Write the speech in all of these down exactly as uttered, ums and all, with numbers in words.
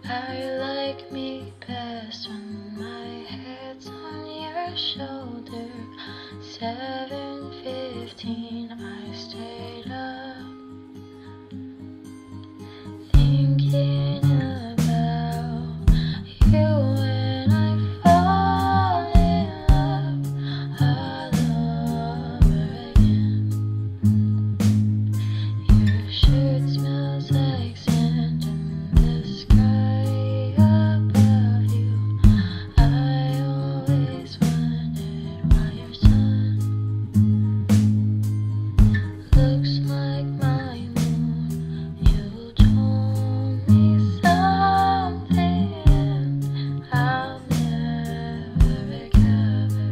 I like me best when my head's on your shoulder. Seven fifteen, I stayed up thinking about you when I fall in love all over again. Your shirt smells like sand in the sky above you. I always wondered why your sun looks like my moon. You told me something I'll never recover.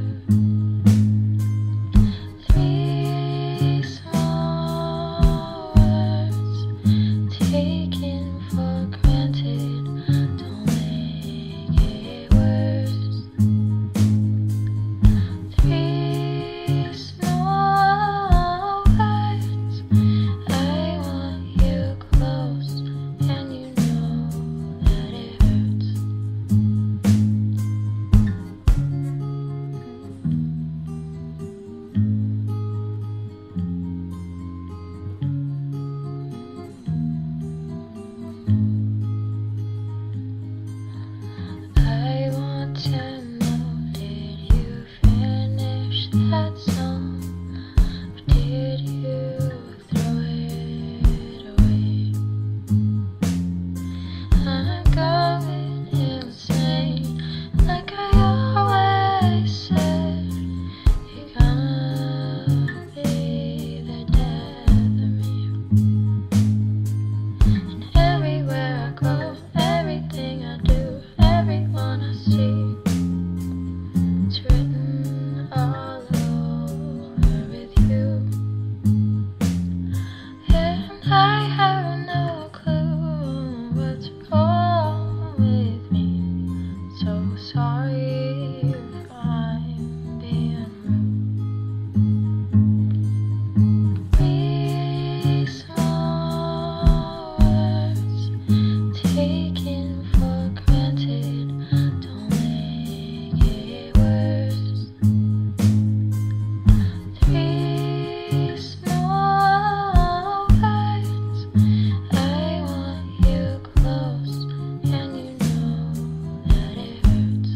Three small words taken for granted don't make it worse. Three small words. I want you close, and you know that it hurts. I want to know, did you finish that song? Or did you throw it away? I'm going insane, like I always said. You're gonna be the death of me. And everywhere I go, everything I do, everyone I see, it's written all over with you. And I have no clue what's wrong with me. So sorry if I'm being rude. Three small words taken for granted don't make it worse. Three small words. I want you close, and you know that it hurts.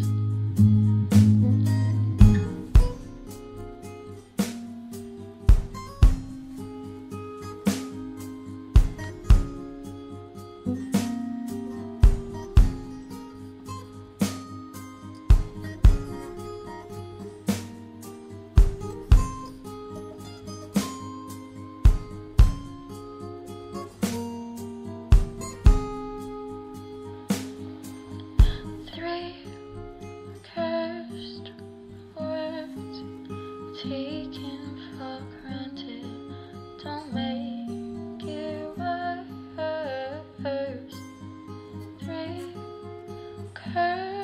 Three cursed words taken for granted don't make it worse. Three cursed